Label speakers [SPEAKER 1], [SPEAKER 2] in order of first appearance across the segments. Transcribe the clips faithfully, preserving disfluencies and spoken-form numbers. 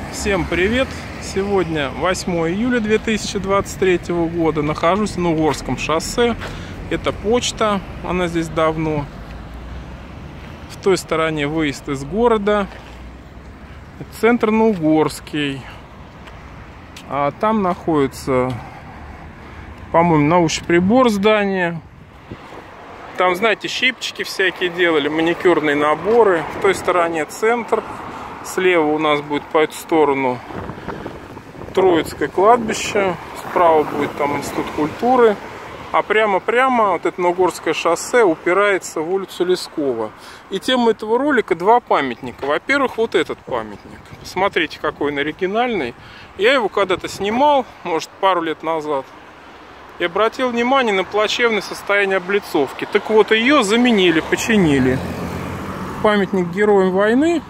[SPEAKER 1] Всем привет! Сегодня восьмое июля две тысячи двадцать третьего года. Нахожусь на Угорском шоссе. Это почта, она здесь давно. В той стороне выезд из города. Центр на Угорский. А там находится, по-моему, научный прибор здания. Там, знаете, щипчики всякие делали, маникюрные наборы. В той стороне центр. Слева у нас будет по эту сторону Троицкое кладбище. Справа будет там Институт культуры. А прямо-прямо вот это Угорское шоссе упирается в улицу Лескова. И тема этого ролика два памятника. Во-первых, вот этот памятник. Посмотрите, какой он оригинальный. Я его когда-то снимал, может, пару лет назад. И обратил внимание на плачевное состояние облицовки. Так вот, ее заменили, починили. Памятник героям войны.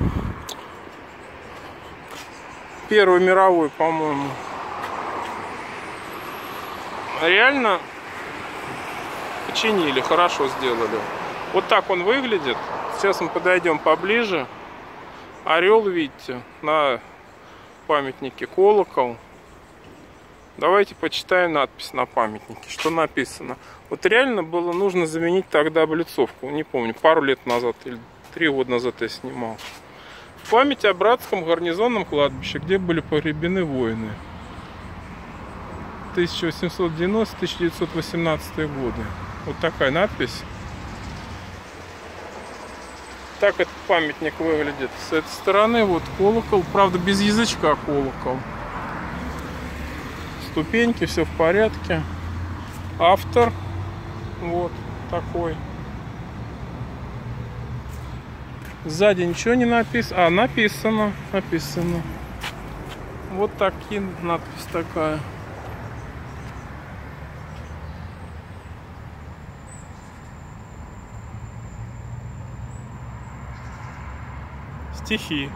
[SPEAKER 1] Первой мировой, по-моему. Реально починили, хорошо сделали. Вот так он выглядит. Сейчас мы подойдем поближе. Орел, видите, на памятнике колокол. Давайте почитаем надпись на памятнике. Что написано? Вот реально было нужно заменить тогда облицовку. Не помню, пару лет назад или три года назад я снимал. В память о братском гарнизонном кладбище, где были погребены воины. тысяча восемьсот девяностый — тысяча девятьсот восемнадцатый годы. Вот такая надпись. Так этот памятник выглядит с этой стороны. Вот колокол. Правда, без язычка колокол. Ступеньки, все в порядке. Автор. Вот такой. Сзади ничего не написано. А, написано. Написано. Вот такие, надпись такая. Стихи.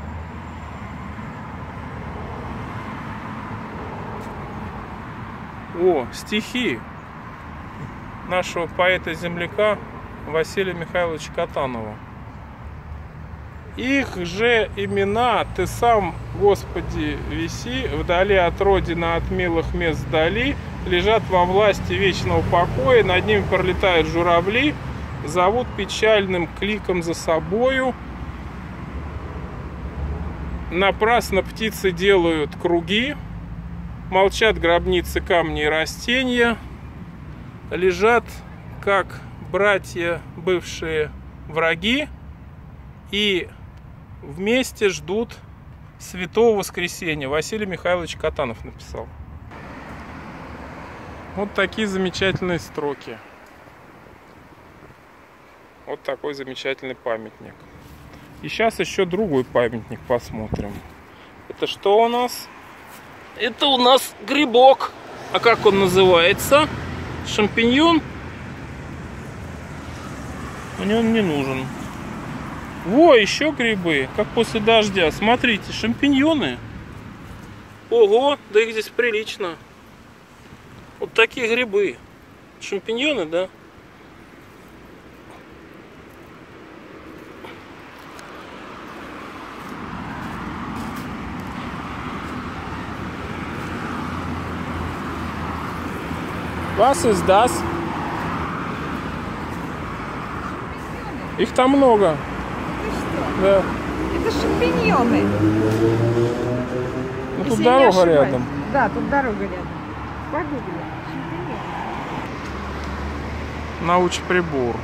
[SPEAKER 1] О, стихи нашего поэта-земляка Василия Михайловича Катанова. Их же имена ты сам, Господи, виси, вдали от родины, от милых мест вдали, лежат во власти вечного покоя, над ними пролетают журавли, зовут печальным кликом за собою. Напрасно птицы делают круги, молчат гробницы, камни и растения, лежат, как братья бывшие враги, и вместе ждут святого воскресения. Василий Михайлович Катанов написал. Вот такие замечательные строки. Вот такой замечательный памятник. И сейчас еще другой памятник посмотрим. Это что у нас? Это у нас грибок. А как он называется? Шампиньон? Мне он не нужен. Во, еще грибы, как после дождя. Смотрите, шампиньоны. Ого, да их здесь прилично. Вот такие грибы. Шампиньоны, да? Was ist das? Их там много. Да.
[SPEAKER 2] Это шампиньоны.
[SPEAKER 1] Ну, тут дорога рядом.
[SPEAKER 2] Да, тут дорога рядом. Погугли. Шампиньоны.
[SPEAKER 1] Научный прибор.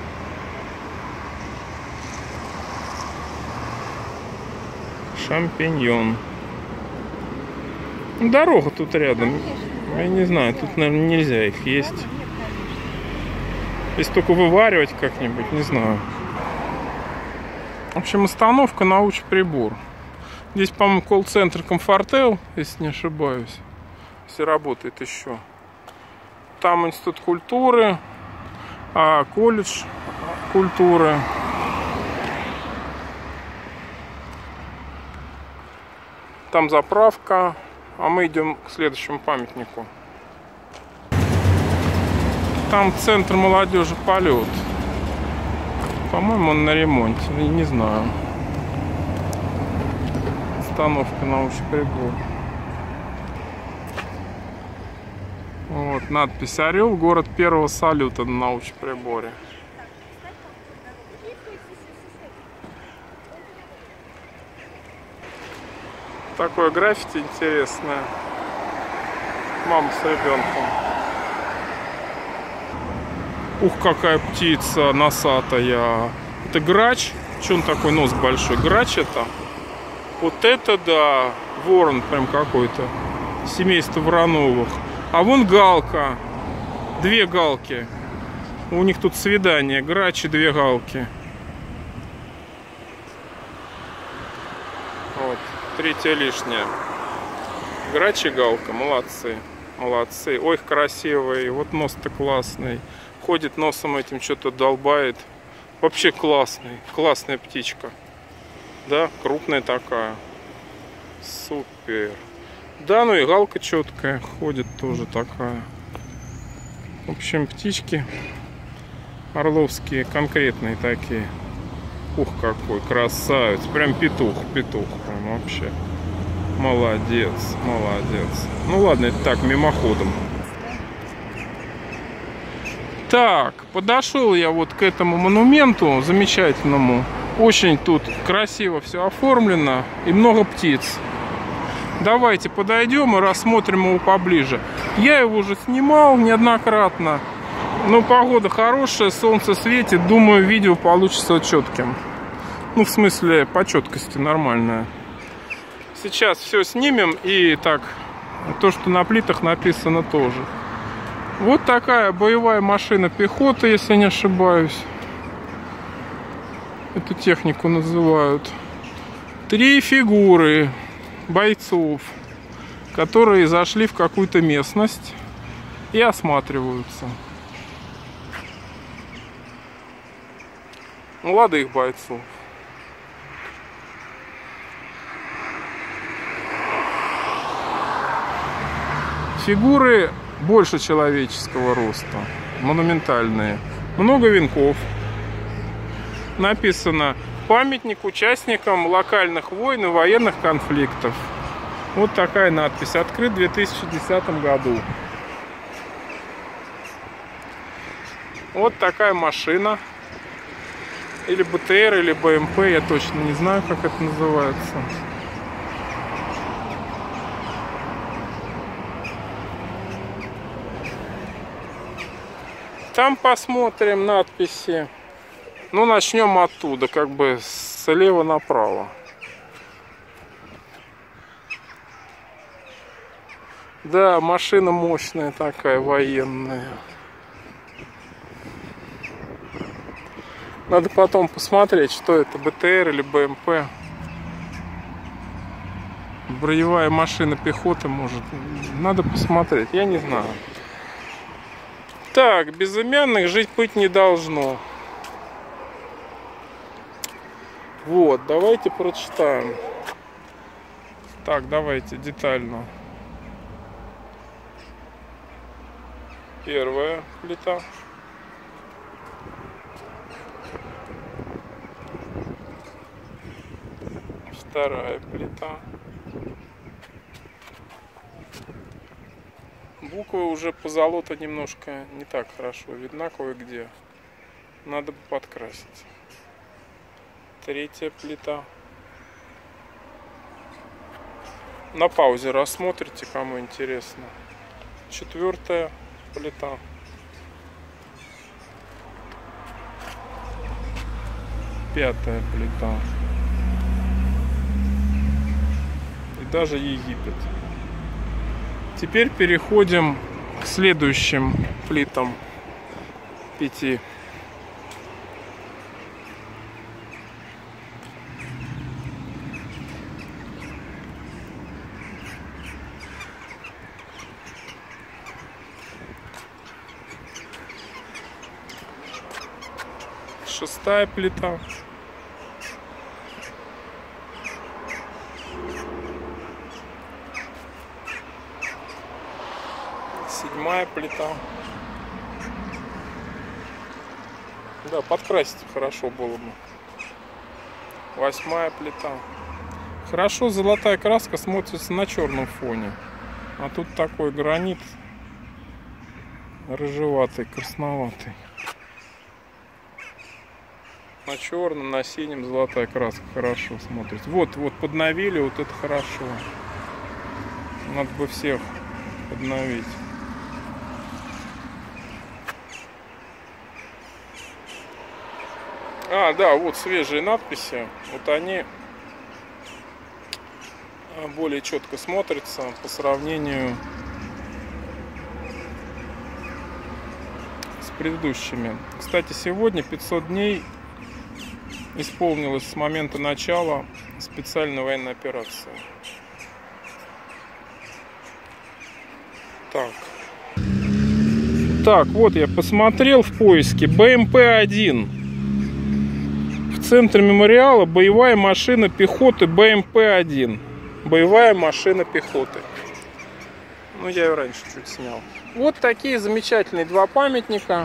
[SPEAKER 1] Шампиньон. Дорога тут рядом.
[SPEAKER 2] Конечно.
[SPEAKER 1] Я не знаю, тут, наверное, нельзя их есть. Если только вываривать как-нибудь, не знаю. В общем, остановка научный прибор. Здесь, по-моему, колл-центр Комфортел, если не ошибаюсь. Если работает еще. Там Институт культуры, а колледж культуры. Там заправка. А мы идем к следующему памятнику. Там центр молодежи «Полет». По-моему, он на ремонте. Не знаю. установка научприбор. Вот надпись «Орел», город первого салюта на научприборе. Такое граффити интересное. Мама с ребенком. Ух, какая птица носатая. Это грач. Че он такой нос большой? Грач это? Вот это да. Ворон прям какой-то. Семейство Вороновых. А вон галка. Две галки. У них тут свидание. Грач и две галки. Вот. Третья лишняя. Грач и галка. Молодцы. Молодцы. Ой, красивый. Вот нос-то классный. Ходит носом этим, что-то долбает. Вообще классный. Классная птичка. Да, крупная такая. Супер. Да, ну и галка четкая. Ходит тоже такая. В общем, птички орловские, конкретные такие. Ух, какой красавец. Прям петух, петух. Прям вообще. Молодец, молодец. Ну ладно, это так, мимоходом. Так, подошел я вот к этому монументу замечательному. Очень тут красиво все оформлено и много птиц. Давайте подойдем и рассмотрим его поближе. Я его уже снимал неоднократно. Но погода хорошая, солнце светит. Думаю, видео получится четким. Ну, в смысле, по четкости нормальное. Сейчас все снимем. И так, то, что на плитах написано, тоже. Вот такая боевая машина пехоты, если не ошибаюсь. Эту технику называют. Три фигуры бойцов, которые зашли в какую-то местность и осматриваются. Молодых бойцов. Фигуры больше человеческого роста, монументальные. Много венков. Написано: памятник участникам локальных войн и военных конфликтов. Вот такая надпись. Открыт в две тысячи десятом году. Вот такая машина. Или бэ тэ эр, или бэ эм пэ. Я точно не знаю, как это называется. Там посмотрим надписи. Ну, начнем оттуда, как бы слева направо. Да, машина мощная такая, военная. Надо потом посмотреть, что это, бэ тэ эр или бэ эм пэ. Боевая машина пехоты, может. Надо посмотреть, я не знаю. Так, безымянных жить быть не должно. Вот, давайте прочитаем. Так, давайте детально. Первая плита. Вторая плита. Буква уже позолота немножко не так хорошо видна кое-где. Надо бы подкрасить. Третья плита. На паузе рассмотрите, кому интересно. Четвертая плита. Пятая плита. И даже Египет. Теперь переходим к следующим плитам пяти. Шестая плита. Седьмая плита. Да, подкрасить хорошо было бы. Восьмая плита. Хорошо золотая краска смотрится на черном фоне. А тут такой гранит рыжеватый, красноватый. На черном, на синем золотая краска хорошо смотрится. Вот, вот подновили, вот это хорошо. Надо бы всех подновить. А, да, вот свежие надписи. Вот они более четко смотрятся по сравнению с предыдущими. Кстати, сегодня пятьсот дней исполнилось с момента начала специальной военной операции. Так. Так, вот я посмотрел в поиске бэ эм пэ один. В центре мемориала боевая машина пехоты бэ эм пэ один. Боевая машина пехоты. Ну, я ее раньше чуть снял. Вот такие замечательные два памятника.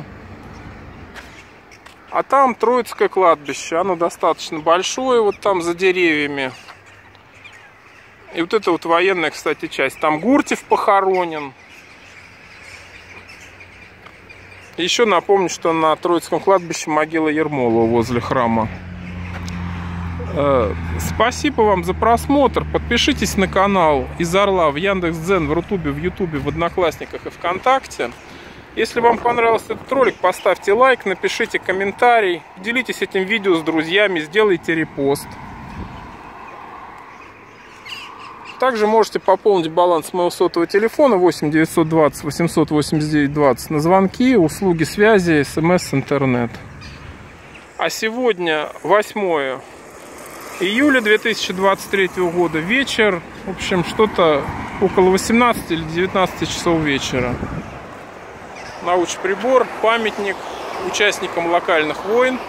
[SPEAKER 1] А там Троицкое кладбище. Оно достаточно большое, вот там за деревьями. И вот это вот военная, кстати, часть. Там Гуртев похоронен. Еще напомню, что на Троицком кладбище могила Ермолова возле храма. Спасибо вам за просмотр. Подпишитесь на канал Из Орла в Яндекс.Дзен, в Рутубе, в Ютубе, в Одноклассниках и ВКонтакте. Если вам понравился этот ролик, поставьте лайк, напишите комментарий, делитесь этим видео с друзьями, сделайте репост. Также можете пополнить баланс моего сотового телефона восемь девятьсот двадцать восемьсот восемьдесят девять двадцать на звонки, услуги связи, смс, интернет. А сегодня восьмое июля две тысячи двадцать третьего года, вечер, в общем, что-то около восемнадцати или девятнадцати часов вечера. Научприбор, памятник участникам локальных войн.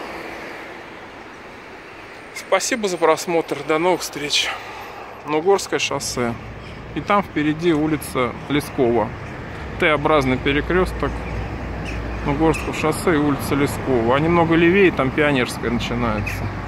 [SPEAKER 1] Спасибо за просмотр, до новых встреч. Нугорское шоссе. И там впереди улица Лескова. Т-образный перекресток Нугорского шоссе и улица Лескова. А немного левее там Пионерская начинается.